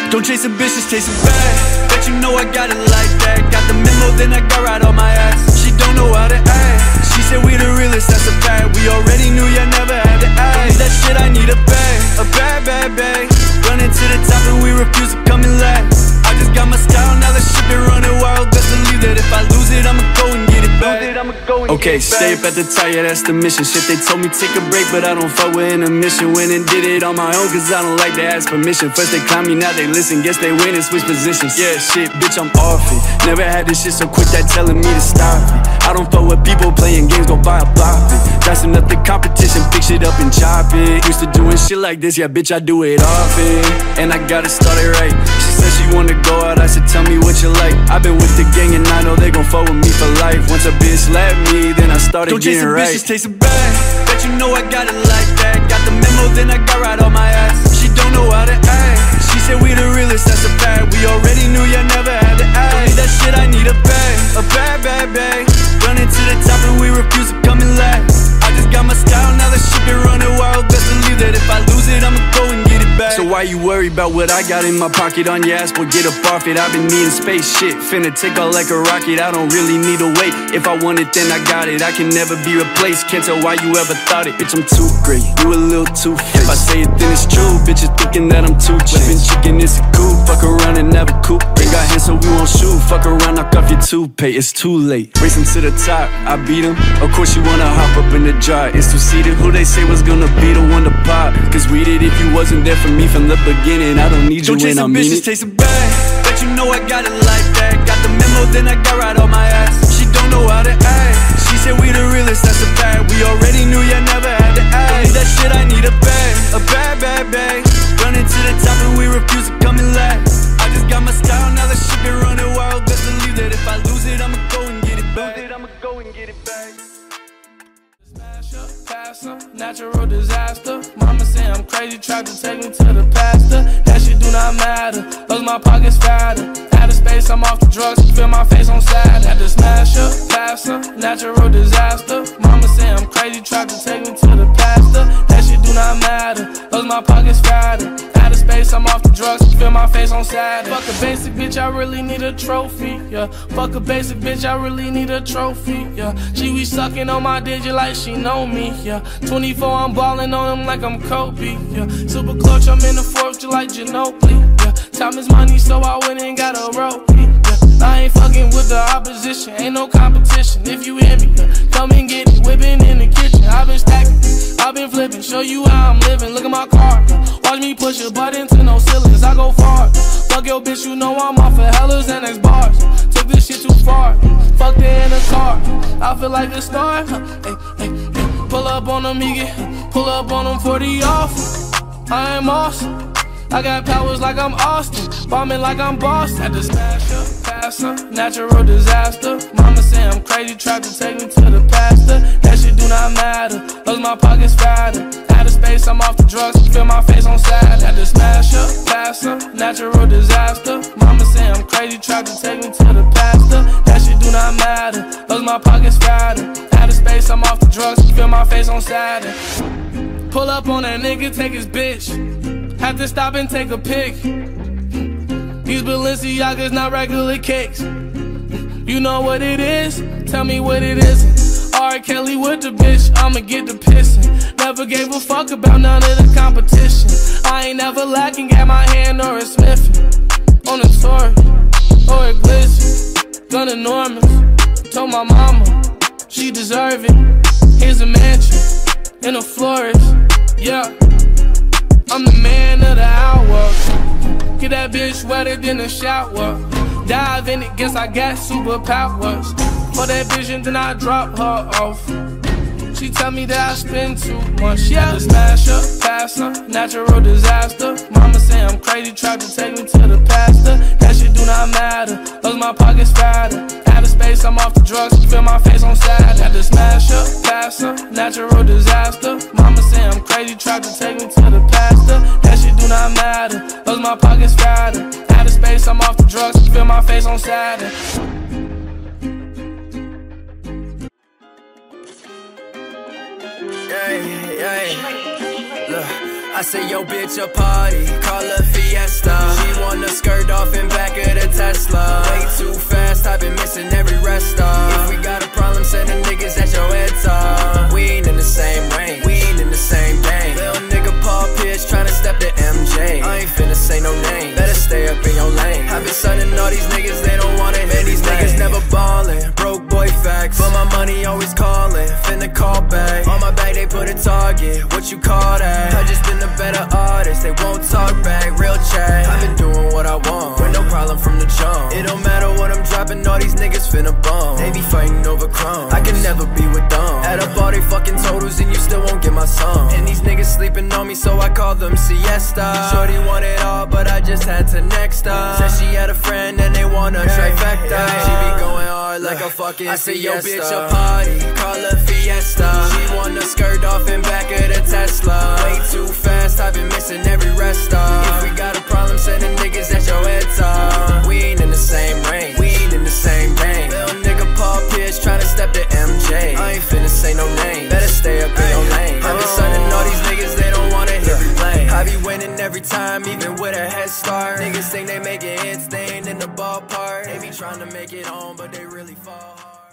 Don't chase ambitions, chase a bag. Bet you know I got it like that. Got the memo, then I got right on my ass. She don't know how to act. She said we the realest, that's a fact. We already knew you never had to ask. Don't need that shit, I need a bad, bad, bad. Running to the top and we refuse to come in last. I just got my style, now that shit been running wild. Best believe that if I lose it, I'ma go and get it back. Okay, stay up at the top, yeah, that's the mission. Shit, they told me take a break, but I don't fuck with intermission. Went and did it on my own, cause I don't like to ask permission. First they climb me, now they listen. Guess they win and switch positions. Yeah, shit, bitch, I'm off it. Never had this shit so quick that telling me to stop it. I don't fuck with people playing games, go buy a bop it. Dressing up the competition, pick shit up and chop it. Used to doing shit like this, yeah, bitch, I do it often. And I gotta start it right. She said she wanna go out, I said tell me what you like. I've been with the gang and I know they gon' fuck with me for life. Once a bitch left me, then I started getting right. Don't chase a bitch, chase a bag. Bet you know I got it like that. Got the memo, then I got right on my ass. She don't know how to act. She said we the realest, that's a fact. We already knew you never had to ask. Don't need that shit, I need a bad, bad. Running to the top and we refuse to come in last. I just got my style, now that shit been running wild. Best believe that if I lose it, I'ma go and get it back. So why you worry about what I got in my pocket? On your ass, boy, get up off it. I've been needing space, shit, finna take off like a rocket. I don't really need to wait. If I want it, then I got it. I can never be replaced, can't tell why you ever thought it. Bitch, I'm too great, you a little too fake. If I say it, then it's true. Bitches thinking that I'm too cheap. Flipping chicken, it's a coup. Fuck around and never coop. Ain't got hands, so we won't shoot. Fuck around, knock off your toupee. It's too late. Racing to the top, I beat him. Of course you wanna hop up in the jar. It's two-seated. Who they say was gonna be the one to pop? Cause we did if you wasn't there for me from the beginning. I don't need you when I mean it. Chase a bag. Bet you know I got it like that. Got the memo, then I got right on my ass. She don't know how to act. She said we the realest, that's a fact. We already knew you never had to ask. Don't need that shit, I need a bad, bad. Running to the top and we refuse to come in last. I just got my style, now that shit been running wild. Best believe that if I lose it, I'ma go and get it back. Natural disaster. Mama say I'm crazy, tried to take me to the pastor. That shit do not matter. Lost my pockets fatter. Out of space, I'm off the drugs. Feel my face on sad. Had to smash her, pass her. Natural disaster. Mama say I'm crazy, tried to take me to the pastor. That shit do not matter. Lost my pockets fatter. Out of space, I'm off the drugs. Feel my face on sad. Fuck a basic bitch, I really need a trophy. Yeah. Fuck a basic bitch, I really need a trophy. Yeah. She be sucking on my digit like she know me. Yeah. 24, I'm ballin' on him like I'm Kobe. Yeah. Super clutch, I'm in the 4th, you like Ginobili. Yeah. Time is money, so I went and got a rope. Yeah. I ain't fucking with the opposition, ain't no competition. If you hear me, come and get it. Whipping in the kitchen, I've been stacking, I've been flipping. Show you how I'm living. Look at my car. Watch me push a button to no ceilings. I go far. Fuck your bitch, you know I'm off of Hellas and X bars. Took this shit too far. Fucked it in a car. I feel like a star. Hey. Pull up on them, pull up on them 40 off. I am awesome. I got powers like I'm Austin, bombing like I'm Boston. Had to smash her, pass her, natural disaster. Mama say I'm crazy, tried to take me to the pastor. That shit do not matter. Lost my pockets fatter. Out of space, I'm off the drugs. Feel my face on sad. Had to smash her, pass her, natural disaster. Mama say I'm crazy, tried to take me to the pastor. That shit do not matter. Lost my pockets fatter. Out of space, I'm off the drugs. Feel my face on Saturn. Pull up on that nigga, take his bitch. Have to stop and take a pic. These Balenciagas not regular kicks. You know what it is? Tell me what it isn't. R. Kelly with the bitch, I'ma get the pissing. Never gave a fuck about none of the competition. I ain't never lacking, got my hand or a Smith. On a tour, or a glitch. Gun enormous. Told my mama, she deserve it. Here's a mansion in a florist. Yeah, I'm the man of the hour. Get that bitch wetter than a shower. Dive in it, guess I got superpowers. For that vision, then I drop her off. She tell me that I spend too much. Yeah, to smash her, pass her, natural disaster. Mama say I'm crazy, tried to take me to the pastor. That shit do not matter. Lost my pockets fatter. Out of space, I'm off the drugs. Feel my face on sad. Had to smash her, pass her, natural disaster. Mama say I'm crazy, tried to take me to the pastor. That shit do not matter. Lost my pockets fatter. Out of space, I'm off the drugs. Feel my face on Saturn. Look, I say yo bitch a party, call her Fiesta. She wanna skirt off in back of the Tesla. Way too fast, I've been missing every rest stop. If we got a problem, send the niggas at your head top. We ain't in the same range, we ain't in the same game. Little nigga Paul Pierce tryna step to MJ. I ain't finna say no name, better stay up in your lane. I've been sunning all these niggas, they don't wanna hear these niggas never ballin'. Broke boy facts, but my money always callin'. Finna call back, on my back they put a target. What you call that? I just been a better artist, they won't talk back. Real chat, I've been doing what I want, with no problem from the jump. It don't matter what I'm dropping, all these niggas finna bum. They be fighting over crumbs, I can never be with them. Add up all they fucking totals and you still won't get my sum. And these niggas sleeping on me, so I call them siesta. Shorty want it all, but I just had to next up. Said she had a friend and they want a trifecta. She be going hard like a fucking I say yo bitch a party, call her Fiesta. She wanna skirt off in back of the Tesla. Way too fast, I've been missing every rest stop. If we got a problem, send the niggas at your head top. We ain't in the same range, we ain't in the same game. Little nigga Paul Pierce tryna step to MJ. I ain't finna say no name, better stay up in your lane. I've been sunning all these niggas, they don't wanna hear me play. I be winning every time, even with a head start. Niggas think they making hits, they ain't in the ballpark. They be tryna make it on, but they really fall hard.